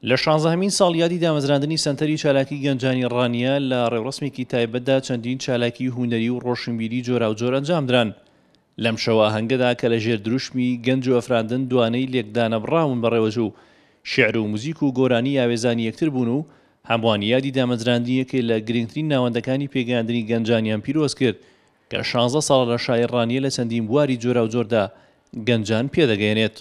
لە 16مین ساڵیادی دامەزراندنی سەنتەری چالاکی گەنجانی ڕانیە لە ڕێوڕسمێکی تایبەتدا چەندین چالاکی هونەری و ڕۆشنبیری جۆراوجۆر ئەنجامدران. لەم شەوە هەنگەدا کە لە ژێر دروشمی گەنج و ئەفراندن دوانەی لێکدانەبڕاون بەڕێوەج و شێعر و موزیک و گۆرانی یاوێزانی یەکتر بوون و هەمووان یادی دامەزراندنیەکەی لە گرنگترین ناوەندەکانی پێگەیاندنی گەنجانیان پیرۆز کرد کە 16 ساڵ لە شایەر ڕانیە لە چەندین بواری جۆراوجۆردا گەنجان پێدەگەیەنێت.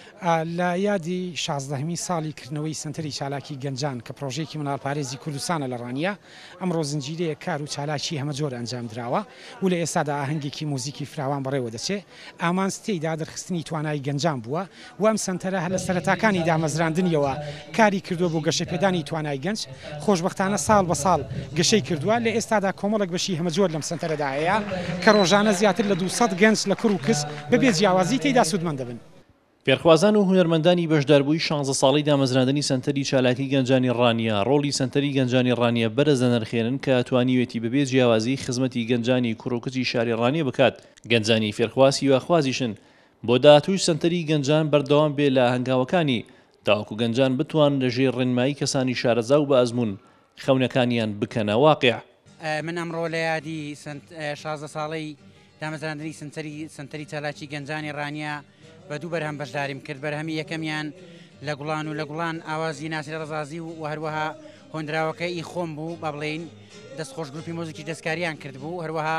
لە یادی 16مین ساڵی کردنەوەی سنتەری چالاکی گەنجان کە پرۆژێکی مناڵپارێزی کوردستانە لە ڕانیە ئەمڕۆ زنجیرەیە کار و چالاکی هەمە جۆر ئەنجام درراوە و لە ئێستادا ئاهەنگێکی موزیکی فراوان بەڕێوە دەچێت ئامانستەیدا دەرخستنی توانای گەنجان بووە و ئەم سنتەرە هە لە سەرەتاکانی دامەزراندنیەوە کاری کردووە بۆ گەشەپێدانی توانای گەنج خۆشبەختانە ساڵ بە ساڵ گەشەی کردووە لە ئێستادا کۆمەڵک بەشی هەمە جۆر لەم سنتەرەدا هەیە کە ڕۆژانە زیاتر لە 200 گەنج لە کوڕ و کچ بەبێ جیاوازی تێیدا سوودمەند دەبن. فێرخوازان و هونەرمەندانی بەشداربووی 16 ساڵی دامەزراندنی سەنتەری چالاکی گەنجانی ڕانیە ڕۆڵی سەنتەری گەنجانی ڕانیە بەرز دەنرخێنن کە توانیوێتی بەبێ جیاوازی خزمەتی گەنجانی کوڕوکچی شاری ڕانیە بکات. گەنجانی فێرخواسی واخوازیشن بۆ داهاتووی سەنتەری گەنجان بەردەوام بێ لە هەنگاوەکانی تاوەکو گەنجان بتوان لەژێر ڕێنمایی کەسانی شارەزا و بە ئەزمون خەونەکانیان بکەنە واقع. من ئەمڕۆ لە یادی 16 ساڵەی دامەزراندنی سەنتەری چالاکی گەنجانی ڕانیە بە دوو بەرهەم بەشداریم کرد. بەرهەمی یەکەمیان لە گوڵان و لە گوڵان ئاوازی ناسیر ڕەزازی و هەروەها هۆندراوەکەی خۆم بوو با بڵێن دەستخۆش گروپی مۆزیکی دەستکاریان کرد بوو. هەروەها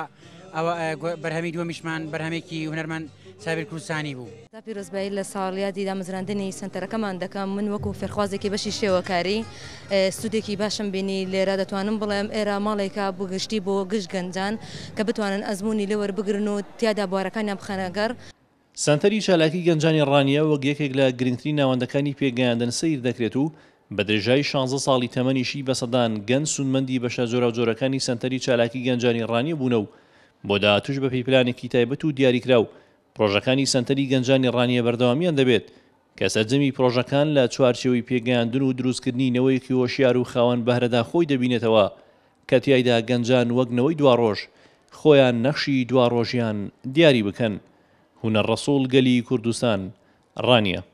بەرهەمی دووەمیشمان بەرهەمێکی هونەرمەند سابیر کوردستانی بوو. پیرۆزبایی لە ساڵیادی دامەزراندنی سنتەرەکەمان دەکەم. من وەکو فێرخوازێکی بەشی شێوەکاری سوودێکی باشم بینی لێرە دەتوانم بڵێم ئێرە ماڵێکە بگشتی بۆ گشت گەنجان کە بتوانن ئەزمموی لێوەربگرن و تیادا بوارەکانیان بخەنەگەر. سەنتەری چالاکی گەنجانی ڕانیە وەک یەکێک لە گرنگترین ناوەندەکانی پێگەیاندن سیر دەکرێت و بە درێژای 16 ساڵی تەمەنیشی بەسەدان گەنج سوودمەندی بەشە جۆراوجۆرەکانی سەنتەری چالاکی گەنجانی ڕانیە بوونە و بۆ داهاتووش بە پێیپلانێکی تایبەت و دیاریکراو پرۆژەکانی سەنتەری گەنجانی ڕانیە بەردەوامیان دەبێت کە سەرجەمی پرۆژەکان لە چوارچێوەی پێگەیاندن و دروستکردنی نەوەیەکی هۆشیار و خاوەن بەهرەدا خۆی دەبینێتەوە کە تیایدا گەنجان وەکنەوەی دواڕۆژ خۆیان نەخشی دواڕۆژیان دیاری بکەن. هونەر ڕەسوڵ گەلی کوردستان ڕانیە.